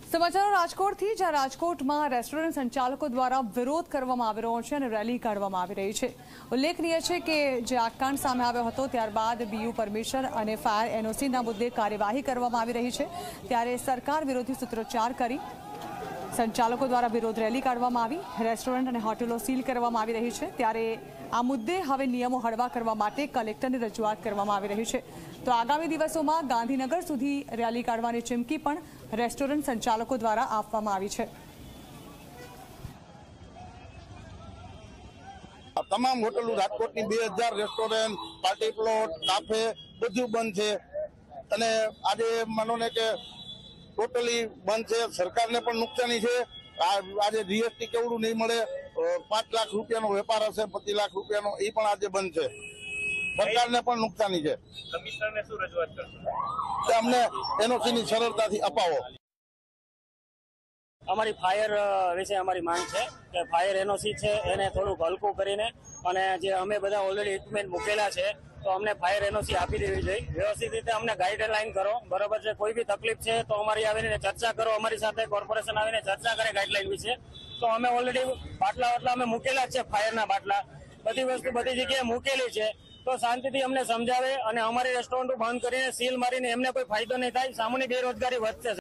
સમાચારો રાજકોટથી, જ્યાં રાજકોટમાં રેસ્ટોરન્ટ સંચાલકો દ્વારા વિરોધ કરવામાં આવી રહ્યો છે અને રેલી કાઢવામાં આવી રહી છે। ઉલ્લેખનીય છે કે જે આ કાંડ સામે આવ્યો હતો ત્યારબાદ બીયુ પરમિશન અને ફાયર એનઓસીના મુદ્દે કાર્યવાહી કરવામાં આવી રહી છે, ત્યારે સરકાર વિરોધી સૂત્રોચ્ચાર કરી સંચાલકો દ્વારા વિરોધ રેલી કાઢવામાં આવી। રેસ્ટોરન્ટ અને હોટેલો સીલ કરવામાં આવી રહી છે, ત્યારે આ મુદ્દે હવે નિયમો હળવા કરવા માટે કલેક્ટરને રજૂઆત કરવામાં આવી રહી છે। તો આગામી દિવસોમાં ગાંધીનગર સુધી રેલી કાઢવાની ચીમકી પણ રેસ્ટોરન્ટ સંચાલકો દ્વારા આપવામાં આવી છે। તમામ હોટલો રાજકોટની 2000 રેસ્ટોરન્ટ, પાર્ટી પ્લોટ, કાફે બધું બંધ છે અને આજે માનો ને કે ટોટલી બંધ છે। સરકારને પણ નુકસાની છે। આજે જીએસટી કેવડું નહીં મળે, 5 લાખ રૂપિયાનો વેપાર હશે, 25 લાખ રૂપિયાનો, એ પણ આજે બંધ છે। સરકારને પણ નુકસાની છે। કમિશનરને શું રજૂઆત કરશો? અમને એનઓસીની સરળતાથી અપાવો। અમારી ફાયર વિશે અમારી માંગ છે કે ફાયર એનઓસી છે એને થોડુંક હલકું કરીને અને જે અમે બધા ઓલરેડી ઇક્વિપમેન્ટ મૂકેલા છે તો અમને ફાયર એનઓસી આપી દેવી જોઈએ। વ્યવસ્થિત રીતે અમને ગાઈડલાઈન કરો, બરોબર છે। કોઈ બી તકલીફ છે તો અમારી આવીને ચર્ચા કરો, અમારી સાથે કોર્પોરેશન આવીને ચર્ચા કરે ગાઈડલાઈન વિશે। તો અમે ઓલરેડી બાટલા અમે મૂકેલા જ છે, ફાયરના બાટલા બધી વસ્તુ બધી જગ્યાએ મૂકેલી છે। તો શાંતિથી અમને સમજાવે અને અમારી રેસ્ટોરન્ટ બંધ કરીને સીલ મારીને એમને કોઈ ફાયદો નહીં થાય, સામાન્ય બેરોજગારી વધશે।